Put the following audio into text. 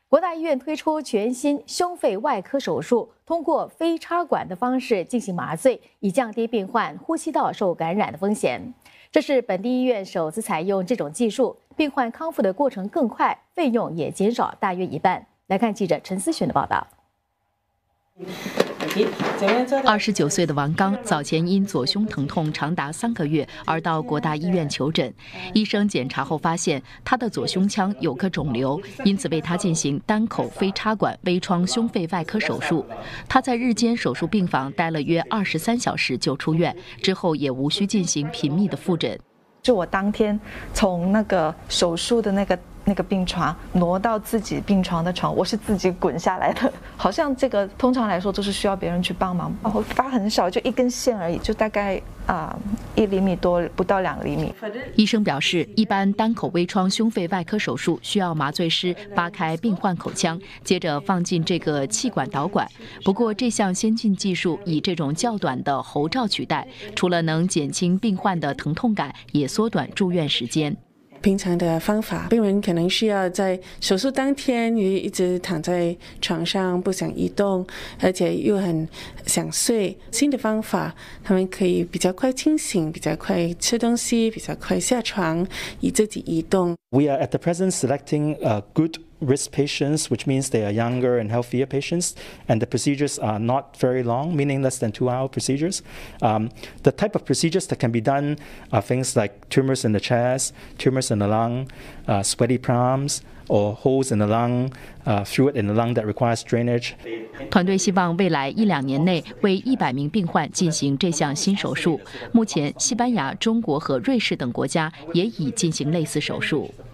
国大医院推出全新胸肺外科手术，通过非插管的方式进行麻醉，以降低病患呼吸道受感染的风险。这是本地医院首次采用这种技术，病患康复的过程更快，费用也减少大约一半。来看记者陈思璇的报道。 29岁的王刚早前因左胸疼痛长达3个月而到国大医院求诊，医生检查后发现他的左胸腔有颗肿瘤，因此为他进行单口非插管微创胸肺外科手术。他在日间手术病房待了约23小时就出院，之后也无需进行频密的复诊。 就我当天从那个手术的那个病床挪到自己病床的床，我是自己滚下来的。好像这个通常来说都是需要别人去帮忙。然后疤很小，就1根线而已，就大概1厘米多，不到2厘米。 医生表示，一般单口微创胸肺外科手术需要麻醉师扒开病患口腔，接着放进这个气管导管。不过这项先进技术以这种较短的喉罩取代，除了能减轻病患的疼痛感，也缩短住院时间。 平常的方法，病人可能需要在手术当天一直躺在床上不想移动，而且又很想睡。新的方法，他们可以比较快清醒，比较快吃东西，比较快下床，以自己移动。 We are at the present selecting good risk patients, which means they are younger and healthier patients, and the procedures are not very long, meaning less than 2-hour procedures. The type of procedures that can be done are things like tumors in the chest, tumors in the lung, sweaty palms, or holes in the lung, fluid in the lung that requires drainage. 团队希望未来1-2年内为100名病患进行这项新手术。目前，西班牙、中国和瑞士等国家也已进行类似手术。